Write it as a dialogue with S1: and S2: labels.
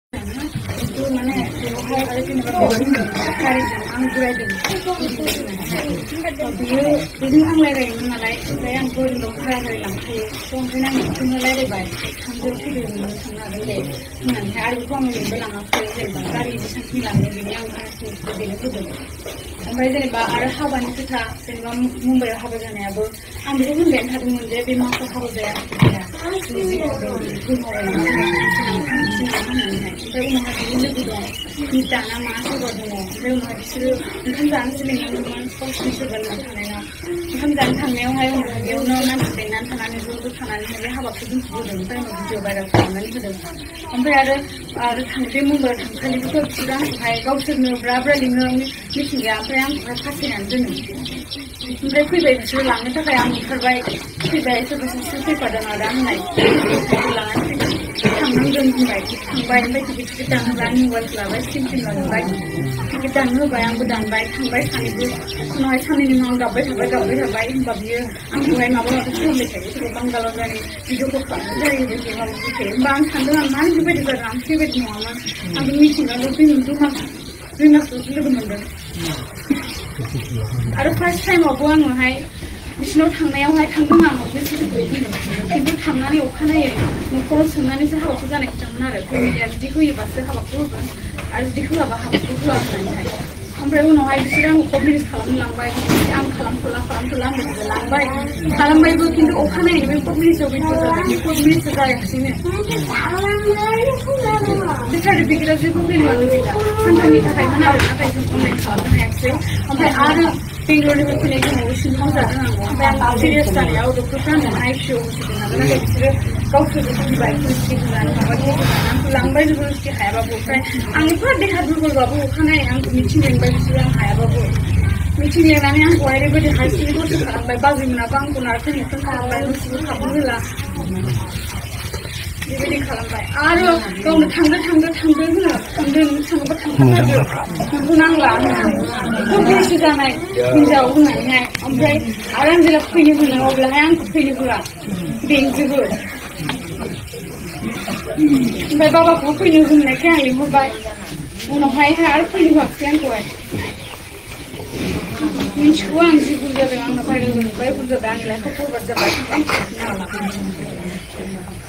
S1: itu mana hai ada sini berapa hari jangan jual dulu ini ang lagi malai saya ang pun lokal dari langkai kemudian ang pun lagi baik hampir tidak mana deh nanti hari itu ang lebih belang aku dari bangkari di sana langkai ini ang masih berbeda betul ओमफ्राय जेनेबा आरो हाबानि खोथा जेनेबा मुम्बाइआव हाबा जानायाबो आं बेखौ होनबाय थादोंमोन जे बे माखौ हाबा जाया ओमफ्राय उनावहाय बिनि लोगो दं मिता ना मा सोरबा दङ ओमफ्राय उनावहाय बिसोरो ओंखाम जानो सोलिनांदोंमोन गावसिनि सोरबा थानायाव ओंखाम जानो थांनायावहाय उनावहाय बेयावनो मानसि लेंनानै थानानै ज' ज' थानानैहाय बे हाबाखौ दोनथ'बोदों ओमफ्राय उनाव भिडिअ भाइरेल खालामनानै होदों ओमफ्राय आरो बे मुम्बाइआव थांखालिबोथ' बिसोरो आंखौहाय गावसोरनो ब्रा ब्रा लिङो मिथिंगा ओमफ्राय आंखौहाय फासायनानै दोनो ओमफ्राय फैबाय बिसोरो लांनो थाखाय आं ओंखारबाय फैबाय सोरबा सासे फैफादों आरो आंनाय लानानै थांनांगोन होनबाय थांबाय ओमफ्य टिकेट दानहोबाय आंनि मबाइल लाबाय सिम लांबाय टिकेट दाननो होबाय आंबो दानबाय थांबाय सानैबो उनावहाय सानैनि उनाव गाबबाय थाबाय होनबा बियो आंखौहाय माबा माबि खालामबाय थायो सोरबा बांगालाव जायो भिडिअखौ खालामनाय जायो बेखौ माबा थायो होमबा आं सानदों आं मानो बेबायदि जादों आं बेबायदि नङामोन आंबो मिथिंगाल' दुइ मासल'सो लोगो मोनदों आरो फार्स्ट टाइमावबो आङोहाय बिसिनाव थांनायावहाय थांदों आं खिन्थु थांनानै अखानायै न'खराव सोंनानैसो हाबाखौ जानाय खोथामोन आरो फेमिलिया जुदि होयोबासो हाबाखौ होगोन आरो जुदि होआबा हाबाखौ होआ होननानैहाय ओमफ्राय उनावहाय बिसोरो आंखौ कभिड खालामलांबाय आं खालामथ'ला होननानै लांबाय खालामबायबो खिन्थु अखानायै बे कभिडआव बेथ' जादों बे कभिडसो जायाखिसैनो बे सार्टिफिकेटआ जेबो भेलुआनो गैला सानथामनि थाखायमोन आरो नाथाय जों अनलाइन खालामनो हायाखिसै ओमफ्राय आरो बेंगलरनिफ्राय फैनाय समाव सिङाव जादों आंबो ओमफ्राय आं सिरियास जानायाव डक्टरफ्रा आंनो आइसिइउआव होसिगोन नालाय नाथाय बिसोरो गावसोरबो बुजिबाय पुलिसटि होनानै माबा आंखौ लांबाय जबरदस्ति हायाबाबो ओमफ्राय आंनि एफा देहा दुरबलबाबो अखानायै आंखौ मिथिं लेंबाय बिसोरो आं हायाबाबो मिथिं लेंनानै आंखौहाय ओरैबायदि हारसिङै दसे खालामबाय बाजैमोनाबो आंखौ नारथों नुथों खालामबाय दसेबो खालामनो होला बेबायदि खालामबाय आरो गावनो थांदो होनो थाङोबा थांथारदो नोंखौ नांला खोब बैसो जानाय हिनजाव होननानैहाय ओमफ्राय आरो आं जेला फैनो होनो अब्लाहाय आंखौ फैनो होआ बेंजोबो ओमफ्राय बाबाखौ फैनो होननायखाय आं लिंहरबाय उनावहाय आरो फैनो होआखै आंखौहाय मिथिगौ आं जि बुरजा जादों आंना भाइरेल जाबाय बुरजा जाबाय आंनि लाइफआव फरवार्ड जाबाय